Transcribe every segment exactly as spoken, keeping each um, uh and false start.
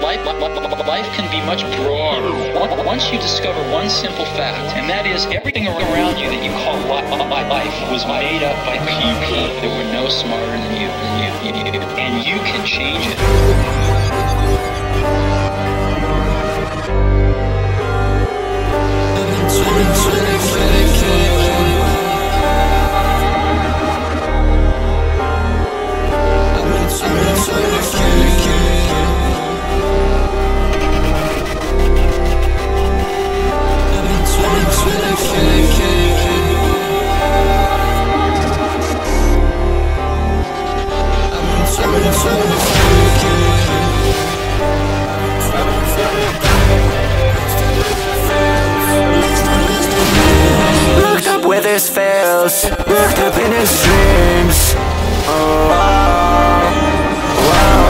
life, life can be much broader. Once you discover one simple fact, and that is everything around you that you call life was made up by people that were no smarter than you, than you, you, you, and you can change it. Looked up where this fails, looked up in his dreams. Oh, wow, wow.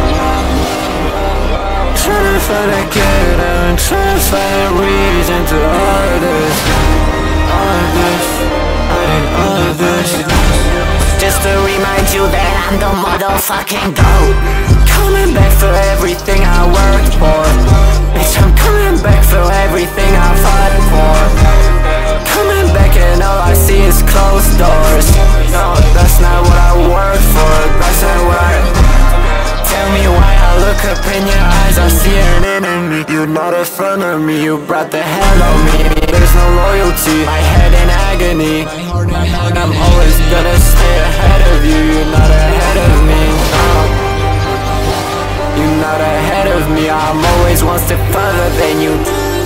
Trying to find a good and trying to find a reason to all of this, all of this, I did all of this. Just to remind you that I'm the motherfucking GOAT. Coming back for everything I worked for. Bitch, I'm coming back for everything I fought for. Coming back and all I see is closed doors. No, that's not what I work for. That's not what I... Tell me why I look up in your eyes, I see an enemy. You're not in front of me, you brought the hell on me. There's no loyalty, my head in agony. I'm always gonna stay ahead of you. You're not ahead of me, no. You're not ahead of me, I'm always one step further than you.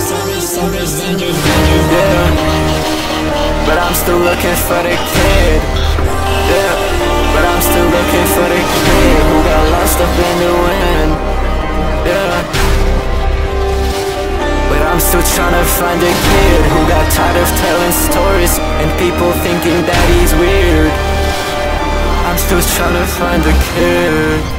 Yeah, but I'm still looking for the kid. Yeah, but I'm still looking for the kid who got lost up in the wind. Yeah, but I'm still trying to find a kid who got tired of telling stories and people thinking that he's weird. I'm still trying to find a kid.